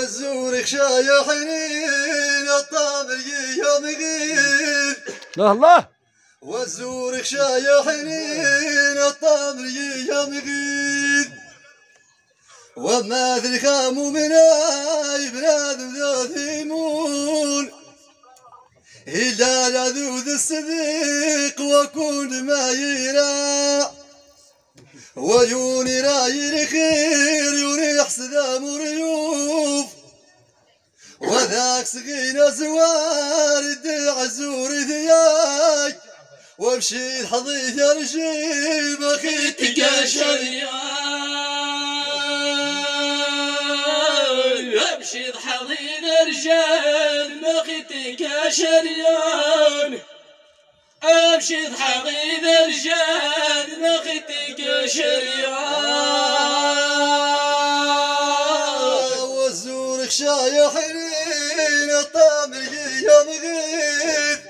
والزور خشايا حنين الطامر يا مغيث الله الله والزور خشايا حنين الطامر يا مغيث وما ذي خامو مناي بنادم ذا ثيمون إلا لذوذ الصديق وكون ما يرى ويوني راي الخير يريح سدام ريوف وذاك سقينا زوار الدع الزور ذياك وامشي الحضيث يا رجيب اخيتك يا امشي الحضيث رجال مخيتك يا شريان امشي الحضيث رجال مخيتك يا شريان والزور خشايا حنين الطامر يا مغيث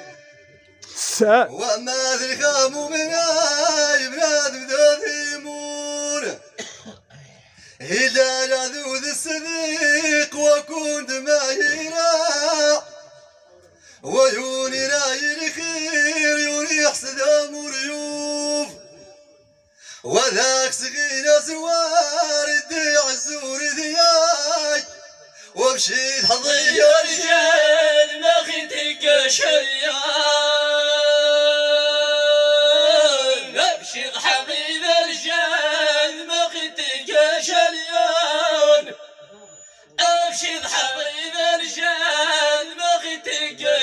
وما ذي خامو مناي بنادم ذا ثيمون إلا لذوذ الصديق وكون دمايرا ويوني راي الخير يريح سدام ريوف وذاك سقينا زوار الديع الزور ذياك وامشي حظي يا رجال مخيتك يا شريان امشي الحضيض رجال مخيتك يا شريان امشي الحضيض رجال مخيتك يا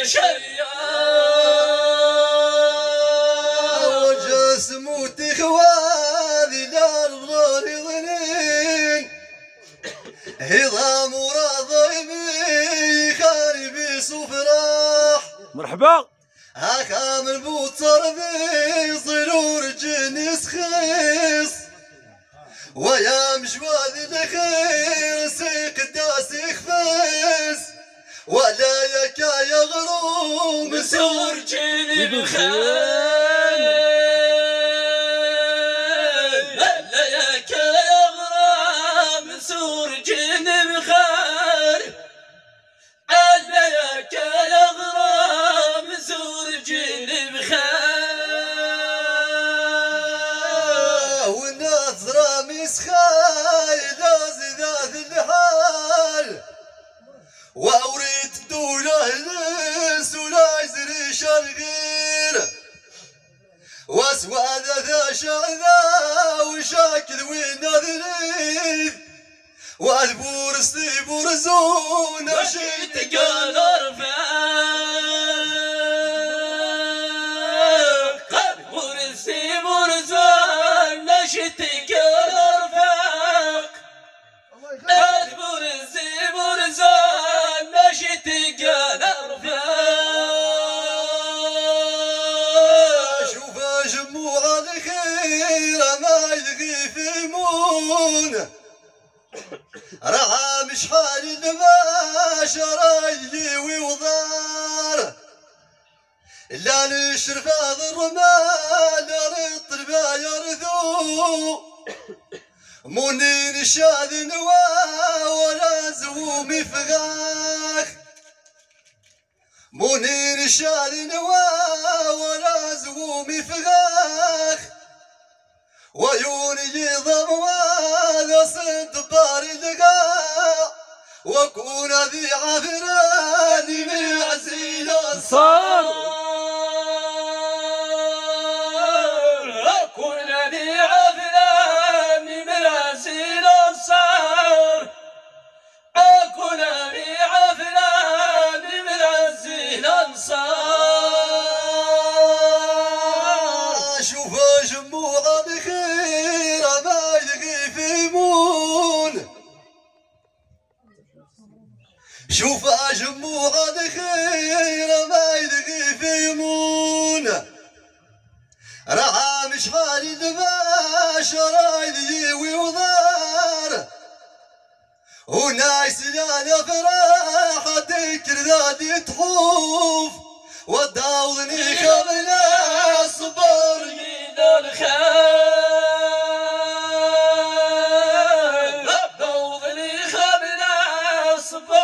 شريان وجسموتي خوادي لا الظهر ظنين هضام وراضي خاربي صفراح مرحبا هاكام البوتصر ذي صلور جنس خيص ويا مشواذ الخير سيق داسي خفيس ولا يكا يغروم سور جني بخير لا يكا يغرام سور جني بخير لا يكا يغرام سور جني بخير والنظرة مسخاي لازي ذات الحال وأوريد الدولة لس ولا يزري شرغير واسوى ذا شعذا وشاكل وين ذريذ والبور ستيب ورزون وشيت قال رفاق قد ورسي ورزون نشيت قال رفاق قد ورسي ورزون نشيت قال رفاق شوف جموع الخير ما يلغي في مون رعى مشحال الباشر يلي وضار لا نشرف هذا الرمال للطربة يرثو منين الشاذ نوا ولا زومي فغاخ منين الشاذ نوا ولا زومي فغاخ ويوني ضم هذا صد باري لقاء وكون ذي عفراني من عزيل صار أكون ذي عفراني من عزيل الصار أكون ذي عفراني من عزيل الصار شوف جموع الخير ما يلقي في مون شوف جموع الخير ما يلقي في مون رعى مشحال الباشر يلي وضار ونايس لا فرح تكر ذاتي تحوف وداوضني قبل الصبر من الخير دوضني خبنا صبر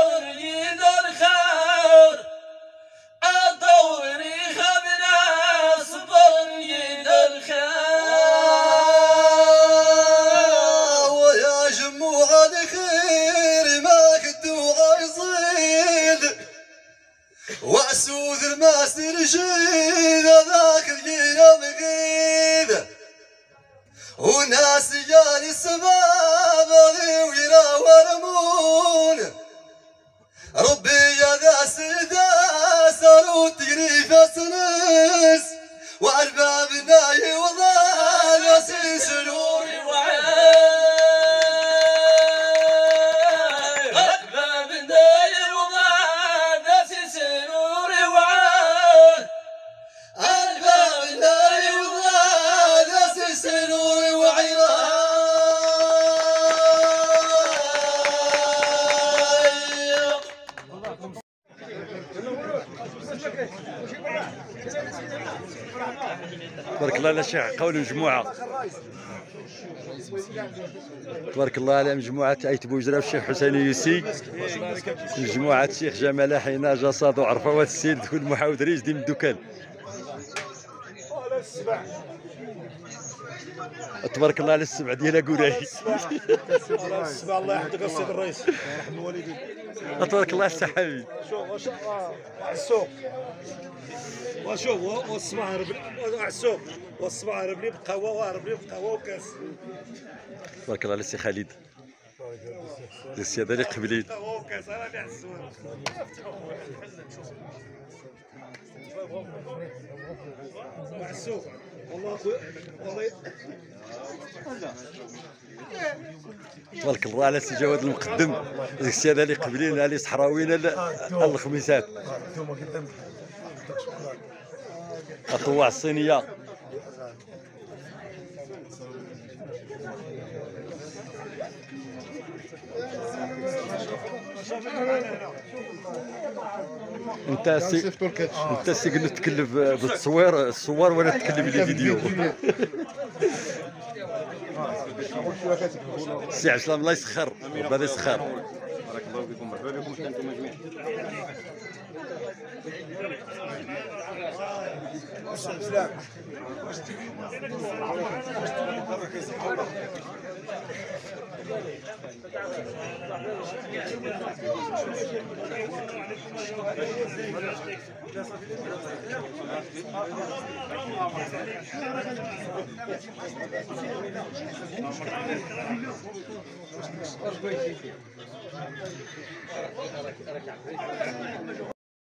سوذ الماسر جيد ذاك الجينا مغيد وناس جاني السباب ذي ويرا ورمون ربي يا ذا سيدا ساروت تجري فاسنس والباب ناي وضال وسيس نوري تبارك الله على شيخ قول مجموعة. تبارك الله على مجموعة عيت بوجرة والشيخ حسين يوسي، مجموعة الشيخ جمال حينا جساد وعرفوات السيد كل محاود ريز ديم الدكان. تبارك الله على السبع ديال قوراي. السبع الله يحفظك السيد الرئيس يرحم الوالدين. تبارك الله على السحابي. شوف السوق وشوف والصباح هرب السوق والصباح هرب لي بقهوه وهرب لي بقهوه وكاس. تبارك الله على السي خالد السيادة اللي قبلين. قهوه وكاس راني على الزوار. مع السوق والله والله. تبارك الله على السي جواد المقدم السيادة اللي قبلين علي صحراويين الخميسات. الطواع الصينية. انت سي قلنا تكلف بالتصوير الصور ولا تكلف لي فيديو. سي عسلام الله يسخر ربنا يسخر. بارك الله فيكم مرحبا بكم انتم جميعا.